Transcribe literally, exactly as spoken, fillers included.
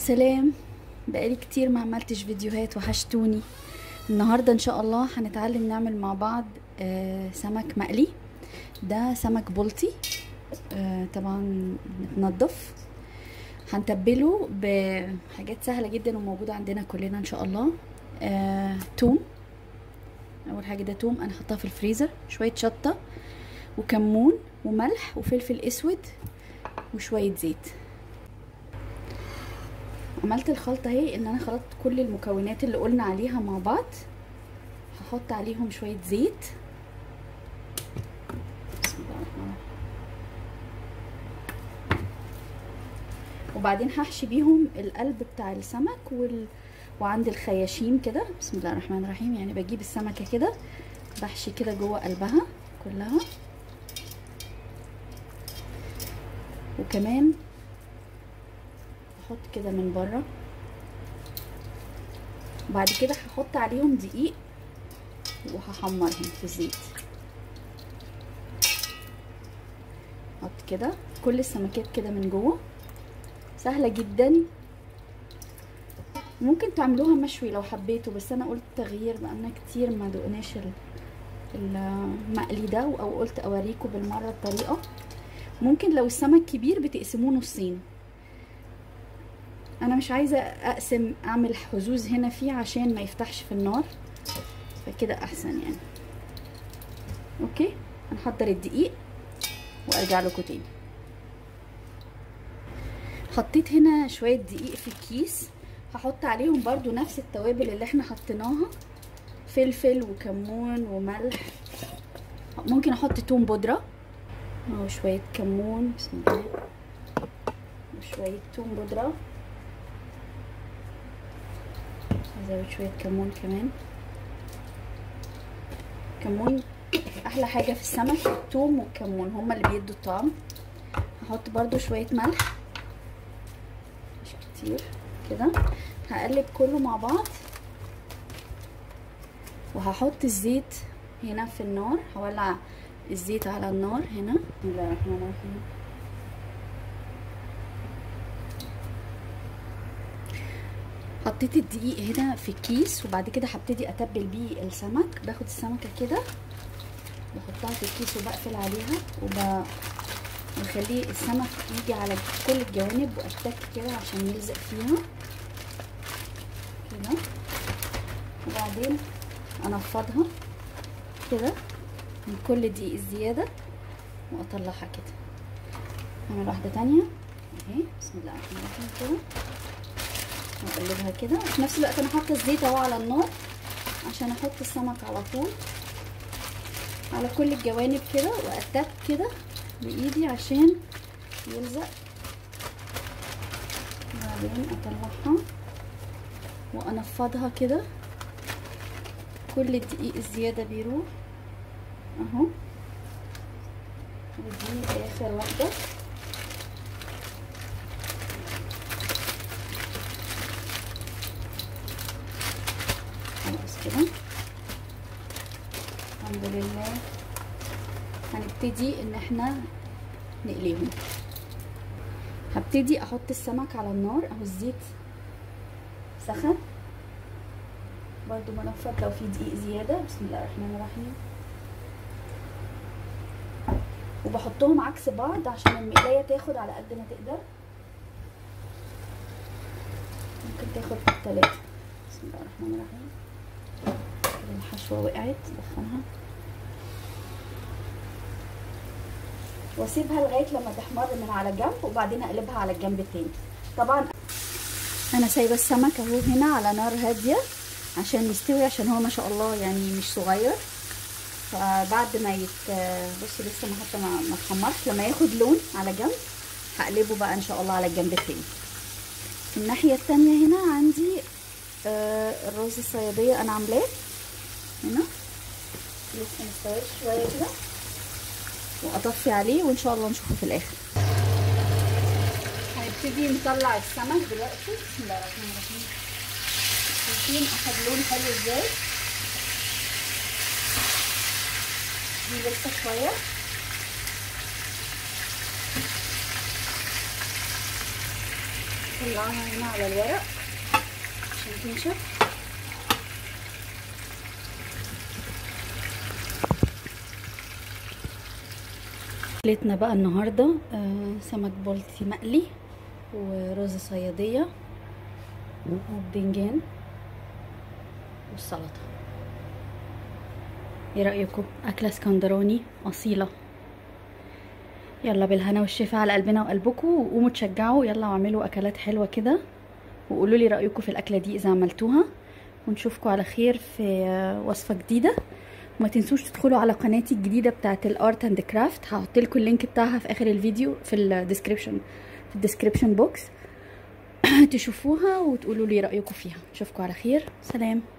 سلام. بقالي كتير ما عملتش فيديوهات، وحشتوني. النهاردة ان شاء الله هنتعلم نعمل مع بعض آه سمك مقلي. ده سمك بلطي، آه طبعا متنضف. هنتبله بحاجات سهلة جدا وموجودة عندنا كلنا ان شاء الله. آه توم. اول حاجة ده توم، انا حطها في الفريزر. شوية شطة وكمون وملح وفلفل اسود وشوية زيت. عملت الخلطة اهي، ان انا خلطت كل المكونات اللي قلنا عليها مع بعض. هحط عليهم شوية زيت. بسم الله الرحمن الرحيم. وبعدين هحشي بيهم القلب بتاع السمك وال... وعند الخياشيم كده. بسم الله الرحمن الرحيم. يعني بجيب السمكة كده بحشي كده جوه قلبها كلها. وكمان هحط كده من بره. بعد كده هحط عليهم دقيق وهحمرهم في الزيت. احط كده كل السمكات كده من جوه. سهله جدا، ممكن تعملوها مشوي لو حبيتوا، بس انا قلت تغيير بقالنا كتير ما دقناش المقلي ده، او قلت اوريكم بالمره الطريقه. ممكن لو السمك كبير بتقسموه نصين. انا مش عايزه اقسم اعمل حزوز هنا فيه عشان ما يفتحش في النار، فكده احسن يعني. اوكي، هنحضر الدقيق وارجع لكم تاني. حطيت هنا شويه دقيق في الكيس، هحط عليهم برضو نفس التوابل اللي احنا حطيناها، فلفل وكمون وملح. ممكن احط توم بودره او شويه كمون. بسم الله. وشويه توم بودره. هزود شويه كمون كمان. كمون احلى حاجه في السمك، الثوم والكمون هما اللي بيدوا الطعم. هحط برضو شويه ملح مش كتير كده. هقلب كله مع بعض، وهحط الزيت هنا في النار. هولع الزيت على النار هنا. بسم الله الرحمن الرحيم. حطيت الدقيق هنا في الكيس، وبعد كده هبتدي اتبل بيه السمك. باخد السمكه كده بحطها في الكيس وبقفل عليها وب... بخليه السمك يجي على كل الجوانب واتك كده عشان يلزق فيها كده. وبعدين انفضها كده من كل دقيق الزياده واطلعها كده. اعمل واحده تانية اهي. بسم الله الرحمن الرحيم كده. واقلبها كده. في نفس الوقت انا حاطه الزيت اهو على النار عشان احط السمك على طول على كل الجوانب كده، واتك كده بايدي عشان يلزق. وبعدين اطلعها وانفضها كده. كل الدقيق الزياده بيروح اهو. ودي اخر واحده. خلاص كده الحمد لله. هنبتدي ان احنا نقليهم. هبتدي احط السمك على النار اهو. الزيت سخن برضو منفض لو في دقيق زياده. بسم الله الرحمن الرحيم. وبحطهم عكس بعض عشان المقلايه تاخد على قد ما تقدر. ممكن تاخد ثلاثه. بسم الله الرحمن الرحيم. الحشوه وقعت، دخلها واسيبها لغايه لما تحمر من على جنب، وبعدين اقلبها على الجنب التاني. طبعا انا سايبه السمك اهو هنا على نار هاديه عشان يستوي، عشان هو ما شاء الله يعني مش صغير. فبعد ما يت بصوا لسه ما حتى ما اتحمرش، لما ياخد لون على جنب هقلبه بقى ان شاء الله على الجنب التاني. في الناحيه التانيه هنا عندي آه الرز الصياديه انا عاملاه هنا لسه مستويش شويه كده، واطفي عليه وان شاء الله نشوفه في الاخر. هنبتدي نطلع السمك دلوقتي. بسم الله الرحمن الرحيم. شايفين اخد لون حلو ازاي؟ دي لسه شويه. طلعها هنا على الورق عشان تنشف. اكلتنا بقى النهارده آه سمك بلطي مقلي ورز صياديه وباذنجان والسلطه. ايه رايكم؟ اكله اسكندراني اصيله. يلا بالهنا والشفا على قلبنا وقلبكم، وقوموا تشجعوا يلا واعملوا اكلات حلوه كده، وقولوا لي رايكم في الاكله دي اذا عملتوها، ونشوفكم على خير في وصفه جديده. وما تنسوش تدخلوا على قناتي الجديده بتاعه الارت اند كرافت، هحط لكم اللينك بتاعها في اخر الفيديو في الديسكريبشن في الديسكريبشن بوكس تشوفوها وتقولوا لي رايكم فيها. نشوفكم على خير، سلام.